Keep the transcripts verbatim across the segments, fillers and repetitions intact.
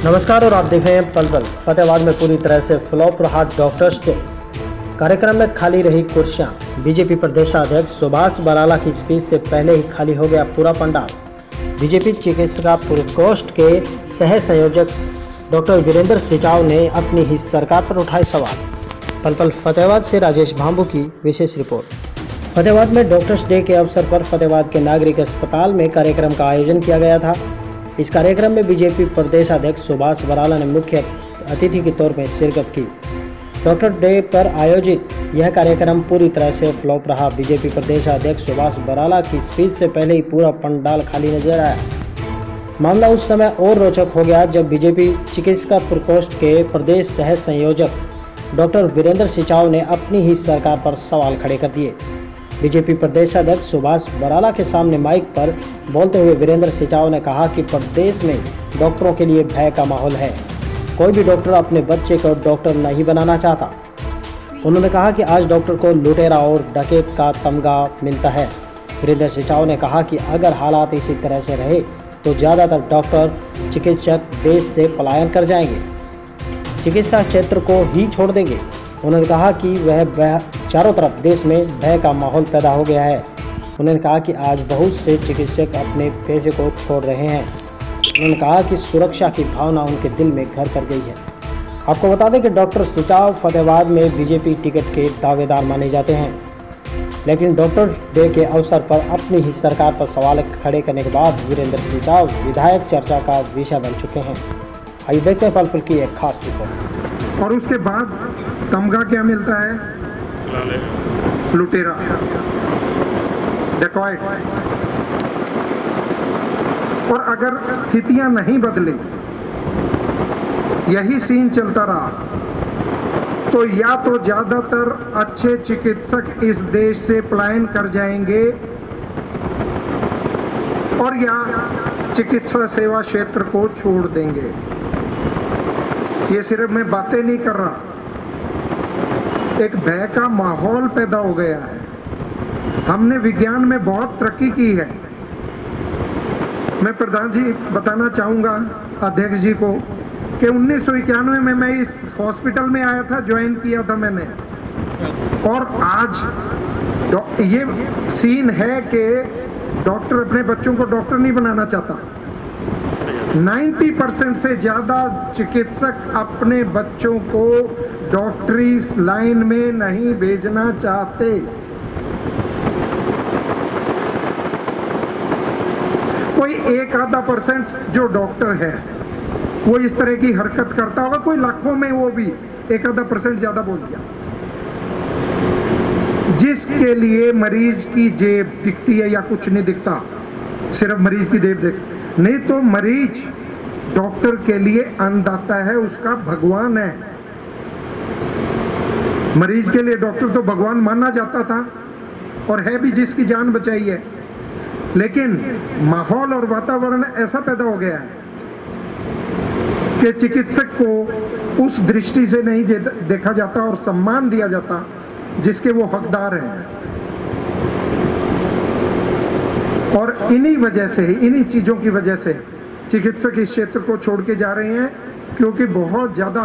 नमस्कार और आप देख रहे हैं पल पल। फतेहाबाद में पूरी तरह से फ्लॉप रहा डॉक्टर्स डे। कार्यक्रम में खाली रही कुर्सियां। बीजेपी प्रदेशाध्यक्ष सुभाष बराला की स्पीच से पहले ही खाली हो गया पूरा पंडाल। बीजेपी चिकित्सा प्रकोष्ठ के सह संयोजक डॉक्टर वीरेंद्र सिचाव ने अपनी ही सरकार पर उठाए सवाल। पल पल फतेहाबाद से राजेश भांबू की विशेष रिपोर्ट। फतेहाबाद में डॉक्टर्स डे के अवसर पर फतेहाबाद के नागरिक अस्पताल में कार्यक्रम का आयोजन किया गया था। इस कार्यक्रम में बीजेपी प्रदेशाध्यक्ष सुभाष बराला ने मुख्य अतिथि के तौर पर शिरकत की। डॉक्टर डे पर आयोजित यह कार्यक्रम पूरी तरह से फ्लॉप रहा। बीजेपी प्रदेशाध्यक्ष सुभाष बराला की स्पीच से पहले ही पूरा पंडाल खाली नजर आया। मामला उस समय और रोचक हो गया जब बीजेपी चिकित्सा प्रकोष्ठ के प्रदेश सह संयोजक डॉक्टर वीरेंद्र सिचाव ने अपनी ही सरकार पर सवाल खड़े कर दिए। बीजेपी प्रदेशाध्यक्ष सुभाष बराला के सामने माइक पर बोलते हुए वीरेंद्र सिचाव ने कहा कि प्रदेश में डॉक्टरों के लिए भय का माहौल है। कोई भी डॉक्टर अपने बच्चे को डॉक्टर नहीं बनाना चाहता। उन्होंने कहा कि आज डॉक्टर को लुटेरा और डकैत का तमगा मिलता है। वीरेंद्र सिचाव ने कहा कि अगर हालात इसी तरह से रहे तो ज़्यादातर डॉक्टर चिकित्सक देश से पलायन कर जाएंगे, चिकित्सा क्षेत्र को ही छोड़ देंगे। उन्होंने कहा कि वह चारों तरफ देश में भय का माहौल पैदा हो गया है। उन्होंने कहा कि आज बहुत से चिकित्सक अपने पेशे को छोड़ रहे हैं। उन्होंने कहा कि सुरक्षा की भावना उनके दिल में घर कर गई है। आपको बता दें कि डॉक्टर सिचाव फतेहाबाद में बीजेपी टिकट के दावेदार माने जाते हैं, लेकिन डॉक्टर डे के अवसर पर अपनी ही सरकार पर सवाल खड़े करने के बाद वीरेंद्र सिचाव विधायक चर्चा का विषय बन चुके हैं। आइए देखते हैं पल पल की एक खास रिपोर्ट। और उसके बाद तमगा क्या मिलता है? लुटेरा, डकैत। और अगर स्थितियां नहीं बदली, यही सीन चलता रहा तो या तो ज्यादातर अच्छे चिकित्सक इस देश से पलायन कर जाएंगे और या चिकित्सा सेवा क्षेत्र को छोड़ देंगे। ये सिर्फ मैं बातें नहीं कर रहा, एक भय का माहौल पैदा हो गया है। हमने विज्ञान में बहुत तरक्की की है। मैं प्रधान जी बताना चाहूँगा अध्यक्ष जी को कि उन्नीस सौ इक्यानवे में मैं इस हॉस्पिटल में आया था, ज्वाइन किया था मैंने, और आज ये सीन है कि डॉक्टर अपने बच्चों को डॉक्टर नहीं बनाना चाहता। नब्बे परसेंट से ज़्यादा चिकित्सक अपने बच्चों को डॉक्टरी लाइन में नहीं भेजना चाहते। कोई एक आधा परसेंट जो डॉक्टर है वो इस तरह की हरकत करता होगा, कोई लाखों में वो भी एक आधा परसेंट ज्यादा बोल दिया, जिसके लिए मरीज की जेब दिखती है या कुछ नहीं दिखता, सिर्फ मरीज की जेब दिख नहीं तो मरीज डॉक्टर के लिए अन्नदाता है, उसका भगवान है। मरीज के लिए डॉक्टर तो भगवान माना जाता था और है भी, जिसकी जान बचाई है। लेकिन माहौल और वातावरण ऐसा पैदा हो गया है कि चिकित्सक को उस दृष्टि से नहीं देखा जाता और सम्मान दिया जाता जिसके वो हकदार हैं। और इन्हीं वजह से ही, इन्हीं चीजों की वजह से चिकित्सक इस क्षेत्र को छोड़ के जा रहे हैं, क्योंकि बहुत ज्यादा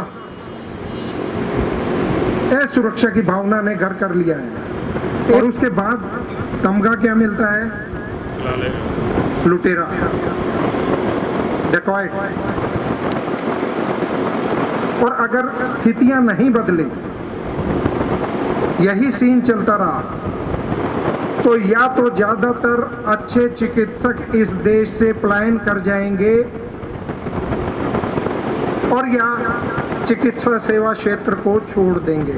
असुरक्षा की भावना ने घर कर लिया है। और उसके बाद तमगा क्या मिलता है? लुटेरा, डकैत। और अगर स्थितियां नहीं बदली, यही सीन चलता रहा तो या तो ज्यादातर अच्छे चिकित्सक इस देश से पलायन कर जाएंगे और या चिकित्सा सेवा क्षेत्र को छोड़ देंगे।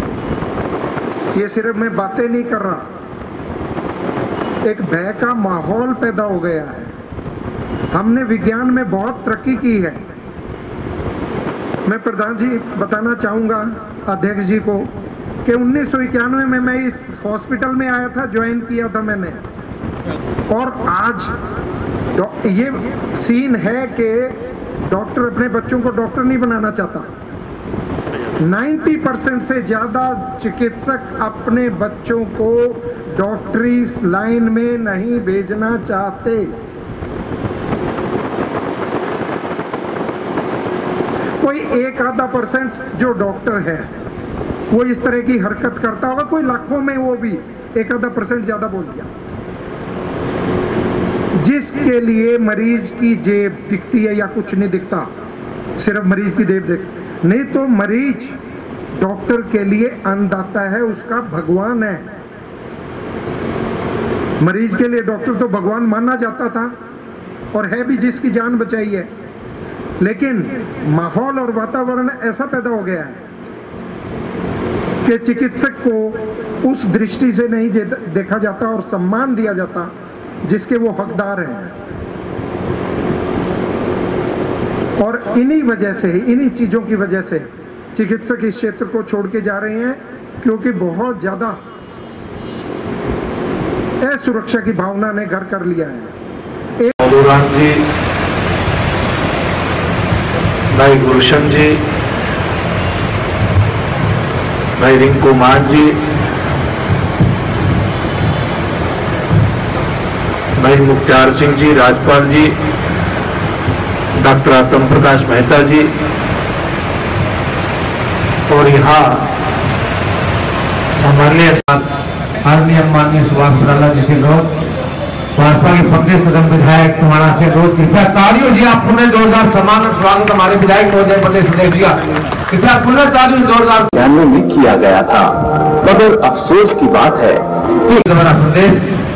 ये सिर्फ मैं बातें नहीं कर रहा, एक भय का माहौल पैदा हो गया है। हमने विज्ञान में बहुत तरक्की की है। मैं प्रधान जी बताना चाहूँगा अध्यक्ष जी को कि उन्नीस सौ इक्यानवे में मैं इस हॉस्पिटल में आया था, ज्वाइन किया था मैंने, और आज ये सीन है कि डॉक्टर अपने बच्चों को डॉक्टर नहीं बनाना चाहता। नब्बे परसेंट से ज़्यादा चिकित्सक अपने बच्चों को डॉक्टरी लाइन में नहीं भेजना चाहते। एक आधा परसेंट जो डॉक्टर है वो इस तरह की हरकत करता होगा, कोई लाखों में वो भी एक आधा परसेंट ज्यादा बोल दिया, जिसके लिए मरीज की जेब दिखती है या कुछ नहीं दिखता, सिर्फ मरीज की जेब दिख, नहीं तो मरीज डॉक्टर के लिए अन्नदाता है, उसका भगवान है। मरीज के लिए डॉक्टर तो भगवान माना जाता था और है भी, जिसकी जान बचाई है। लेकिन माहौल और वातावरण ऐसा पैदा हो गया है कि चिकित्सक को उस दृष्टि से नहीं देखा जाता और सम्मान दिया जाता जिसके वो हकदार हैं। और इन्हीं वजह से, इन्हीं चीजों की वजह से चिकित्सक इस क्षेत्र को छोड़ के जा रहे हैं, क्योंकि बहुत ज्यादा असुरक्षा की भावना ने घर कर लिया है। मधुराम जी, भाई गुलशन जी, भाई रिंकू मान जी, भाई मुख्तार सिंह जी, राजपाल जी, डॉक्टर आत्म प्रकाश मेहता जी, और यहाँ सामान्य आदरणीय माननीय सुभाष बराला जी से लोग, भाजपा के पक्के सदन विधायक तुम्हारा से लोग, कृपया तालियों से आप पुनः जोरदार सम्मान और स्वागत हमारे विधायक महोदय पक्के सदस्य का कृपया पुनः तालियों जोरदार में किया गया था। मगर अफसोस की बात है कि हमारा संदेश